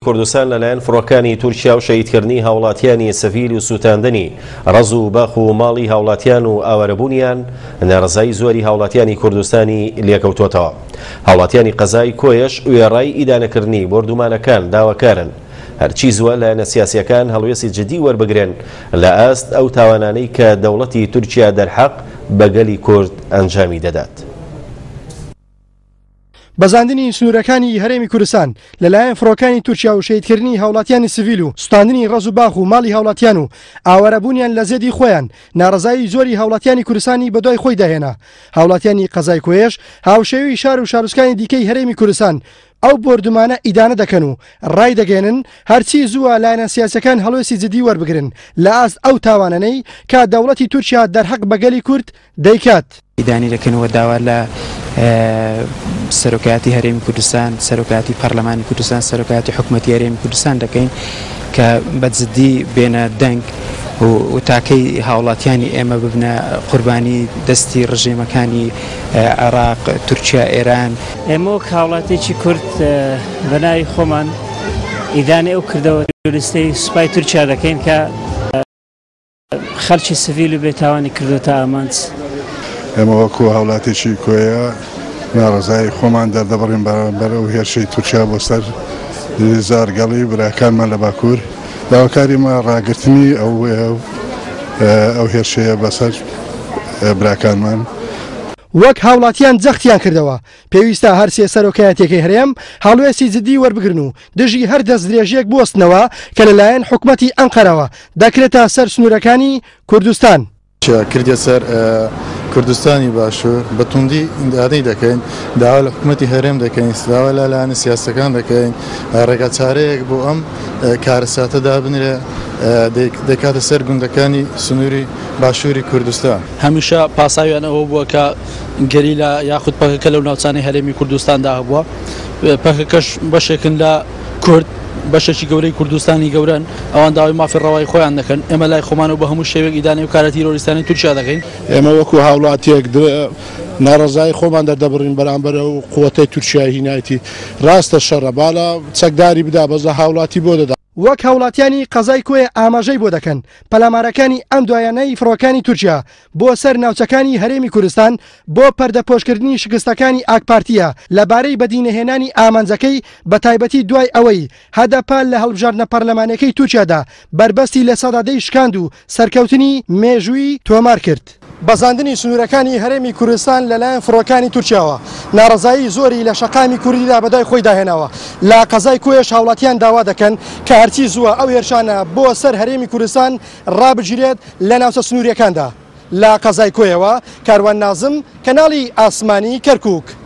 کوردستان لەلایەن فڕۆکانی تورکیا و شەهیدکردنی هاوڵاتیانی سەڤیل و سوتاندنی ڕەز و باخ و ماڵی هاوڵاتیان و ئاوارەبوونیان ناڕزایی زۆری هاوڵاتیانی کوردستانی لێکەوتوتەوە. هاوڵاتیانی قەزای کۆیەش وێڕای ئیدانەکردنی بۆردومانەکان داواکارن هەرچی زووە لایەنە سیاسیەکان هەڵوێستی جدی وەربگرن لە ئاست ئەو تاوانانەی کە دەوڵەتی تورکیا دەرحەق بەگەلی کورد ئەنجامی دەدات. بەزاندنی سنوورەکانی هەرێمی کوردستان لەلایەن فڕۆکانی تورکیا و شەهیدکردنی هاوڵاتیانی سڤیل و سوتاندنی ڕەز و باخ و ماڵی هاوڵاتیان و ئاوارەبوونیان لە زێدی خۆیان ناڕزایی زۆری هاوڵاتیانی کوردستانی بەدوای خۆی داهێنا. هاوڵاتیانی قەزای کۆیەش هاوشێوی شار و شارستانی دیکەی هەرێمی کوردستان ئەو بۆردومانە ئیدانە دەکەن و ڕای دەگەێنن هەرچی زووە لایەنە سیاسەکان هەڵوێستی جدی وەربگرن لە ئاست ئەو تاوانانەی کە دەوڵەتی تورکیا دەرحەق بەگەلی کورد دەیکات. ئیدانی دەکەنەوە داوا لە سەرۆکایەتی هەرێمی کوردستان، سەرۆکایەتی پەرلەمانی کوردستان، سەرۆکایەتی حکوومەتی هەرێمی کوردستان دەکەین کە بەجددی بێنە دەنگ و تاکەی هاوڵاتیانی ئێمە ببنە قوربانی دەستی ڕژێمەکانی عێراق، تورکیا، ئێران. ئێمە وەک هاوڵاتێکی کورد بەناوی خۆمان ئیدانەی ئەو کردەوە لەستەی سوپای تورکیا دەکەین کە خەڵکی سڤیل و بێتاوانی کردوتە ئامانج. ئێمە وەکو هاوڵاتێکی کۆیە ناڕزای خۆمان دەردەبڕین بەرامبەر ئەو هێرشەی تورکیا بۆ سەر زارگەڵی براکانمان لە باکوور داواکاریمە ڕاگررتنی ئەو هێرشەیە بەسەر براکانمان. وەک هاوڵاتیان جەختیان کردەوە پێویستە هەرسێ سەرۆکایەتێکی هەرێم هەڵوێستی جدی وەربگرن و دژی هەر دەست درێژێک بوەستنەوە کە لەلایەن حکوومەتی ئەنقەرەوە دەکرێتە سەر سنوورەکانی کوردستان. کردە سەر کوردستانی باشوور بەتوندی ئیدانەی دەکەین، داوا لە حکوومەتی هەرێم دەکەین، داوا لە لایەنە سیاسەکان دەکەین، ڕێگە چارەیەک بۆ ئەم کارەساتە دابنرێ دەکاتە سەر گوندەکانی سنووری باشووری کوردستان. هەمیشە پاساویان ئەوە بووە کە گەریلا یاخود پەکەکە لەو ناوچانەی هەرێمی کوردستاندا هەبووە، پەکەکەش بەشێکن لە کورد، بەشێکی گەورەی کوردستانی گەورن، ئەوان داوای مافی ڕەوای خۆیان دەکەن. ئێمە لای خۆمان و بە هەموو شێوێک ئیدانەی و کارە تیرۆریستانی تورکیا دەکەین. ئێمە وەکو هاوڵاتیەک ناڕزای خۆمان دەردەبڕین بەرامبەر و قووەتەی تورکیای هینایەتی ڕاستە شەڕە بالا چەکداری بدا بەزە هاوڵاتی بۆ دەدا. وەک هاوڵاتیانی قەزای کۆیە ئاماژەی بۆ دەکەن پەلامارەکانی ئەم دوایانەی فڕۆکانی تورکیا بۆ سەر ناوچەکانی هەرێمی کوردستان بۆ پەردەپۆشکردنی شکستەکانی ئاکپارتیە لەبارەی بەدینەهێنانی ئامانجەکەی بە تایبەتی دوای ئەوەی هەدەپال لە هەڵبژاردنە پەرلەمانەکەی تورکیادا بربەستی لە سەدادەی شکاند و سەرکەوتنی مێژووی تۆمار کرد. بەزاندنی سنوورەکانی هەرێمی کوردستان لەلایەن فڕۆکانی تورکیاوە ناڕزایی زۆری لە شەقامی کوردیدا بەدای خۆی داهێناوە. لە قەزای کۆیەش هاوڵاتیان داوا دەکەن کە هەرچی زووە ئەو هێرشانە بۆ سەر هەرێمی کوردستان ڕابگیرێت لە ناوچە سنووریەکاندا. لە قەزای کۆیەوە کاروان نازم کەناڵی ئاسمانی کەرکووک.